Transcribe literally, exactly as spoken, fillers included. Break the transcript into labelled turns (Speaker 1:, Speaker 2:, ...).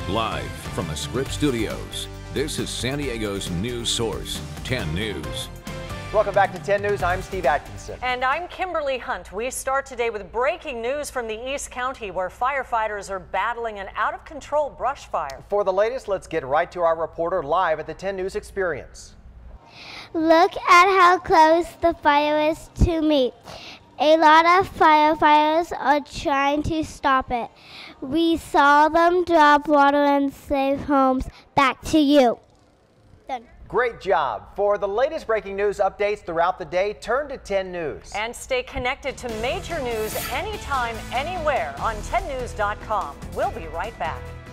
Speaker 1: Live from the Scripps Studios, this is San Diego's news source, ten News.
Speaker 2: Welcome back to ten News. I'm Steve Atkinson.
Speaker 3: And I'm Kimberly Hunt. We start today with breaking news from the East County, where firefighters are battling an out-of-control brush fire.
Speaker 2: For the latest, let's get right to our reporter live at the ten News Experience.
Speaker 4: Look at how close the fire is to me. A lot of firefighters are trying to stop it. We saw them drop water and save homes. Back to you. Done.
Speaker 2: Great job. For the latest breaking news updates throughout the day, turn to ten News.
Speaker 3: And stay connected to major news anytime, anywhere on ten news dot com. We'll be right back.